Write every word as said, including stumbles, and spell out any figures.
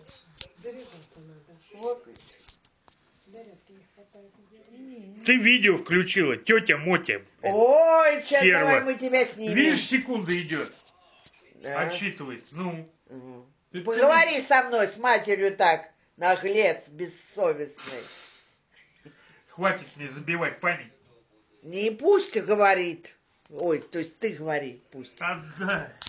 Вот. Ты видео включила, тетя Мотя. Ой, сейчас давай мы тебя снимем. Видишь, секунда идет. Да. Отсчитывает. Ну. Угу. Ты, Поговори ты... со мной, с матерью так, наглец, бессовестный. Хватит мне забивать память. Не пусть говорит. Ой, то есть ты говори, пусть. Отдай.